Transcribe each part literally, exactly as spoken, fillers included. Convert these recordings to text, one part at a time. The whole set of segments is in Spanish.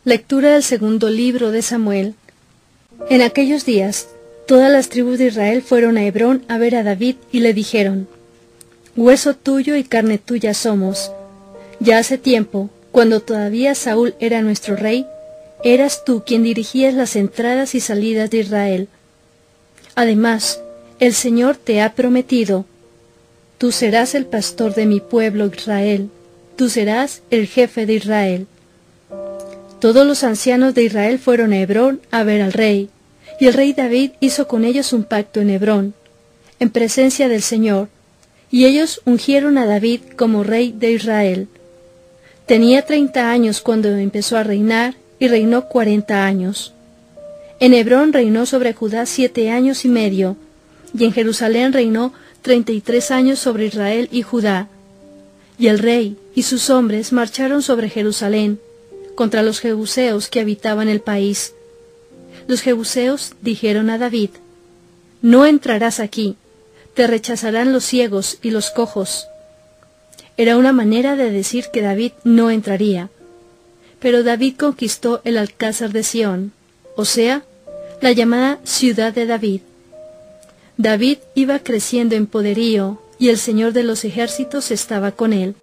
Lectura del segundo libro de Samuel. En aquellos días, todas las tribus de Israel fueron a Hebrón a ver a David y le dijeron: Hueso tuyo y carne tuya somos. Ya hace tiempo, cuando todavía Saúl era nuestro rey, eras tú quien dirigías las entradas y salidas de Israel. Además, el Señor te ha prometido: tú serás el pastor de mi pueblo Israel, tú serás el jefe de Israel. Todos los ancianos de Israel fueron a Hebrón a ver al rey, y el rey David hizo con ellos un pacto en Hebrón, en presencia del Señor, y ellos ungieron a David como rey de Israel. Tenía treinta años cuando empezó a reinar, y reinó cuarenta años. En Hebrón reinó sobre Judá siete años y medio, y en Jerusalén reinó treinta y tres años sobre Israel y Judá. Y el rey y sus hombres marcharon sobre Jerusalén, contra los jebuseos que habitaban el país. Los jebuseos dijeron a David: no entrarás aquí, te rechazarán los ciegos y los cojos. Era una manera de decir que David no entraría. Pero David conquistó el alcázar de Sión, o sea, la llamada ciudad de David. David iba creciendo en poderío, y el Señor de los ejércitos estaba con él.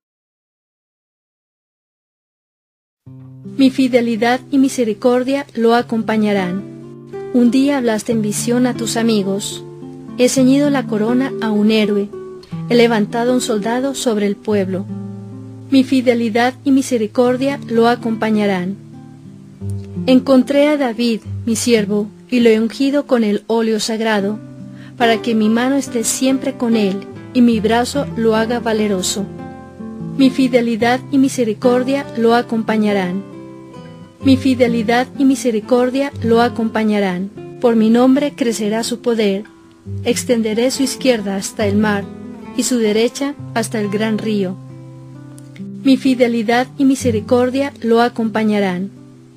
Mi fidelidad y misericordia lo acompañarán. Un día hablaste en visión a tus amigos: he ceñido la corona a un héroe, he levantado un soldado sobre el pueblo. Mi fidelidad y misericordia lo acompañarán. Encontré a David, mi siervo, y lo he ungido con el óleo sagrado, para que mi mano esté siempre con él, y mi brazo lo haga valeroso. Mi fidelidad y misericordia lo acompañarán. Mi fidelidad y misericordia lo acompañarán. Por mi nombre crecerá su poder. Extenderé su izquierda hasta el mar, y su derecha hasta el gran río. Mi fidelidad y misericordia lo acompañarán.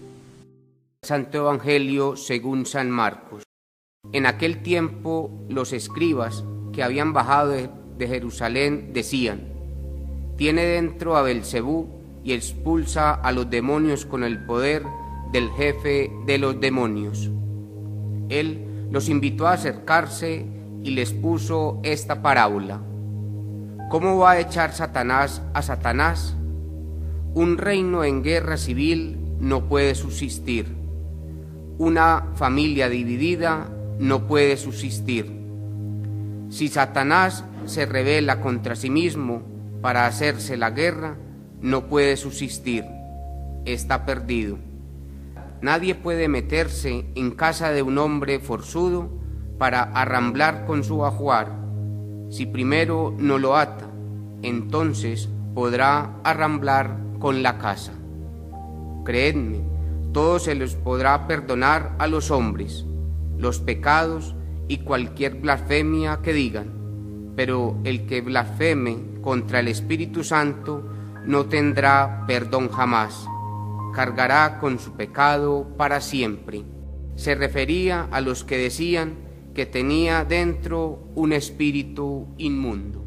Santo Evangelio según San Marcos. En aquel tiempo los escribas que habían bajado de, de Jerusalén decían: tiene dentro a Belcebú y expulsa a los demonios con el poder del jefe de los demonios. Él los invitó a acercarse y les puso esta parábola: ¿cómo va a echar Satanás a Satanás? Un reino en guerra civil no puede subsistir. Una familia dividida no puede subsistir. Si Satanás se rebela contra sí mismo para hacerse la guerra, no puede subsistir. Está perdido. Nadie puede meterse en casa de un hombre forzudo para arramblar con su ajuar. Si primero no lo ata, entonces podrá arramblar con la casa. Creedme, todo se les podrá perdonar a los hombres, los pecados y cualquier blasfemia que digan, pero el que blasfeme contra el Espíritu Santo no tendrá perdón jamás, cargará con su pecado para siempre. Se refería a los que decían que tenía dentro un espíritu inmundo.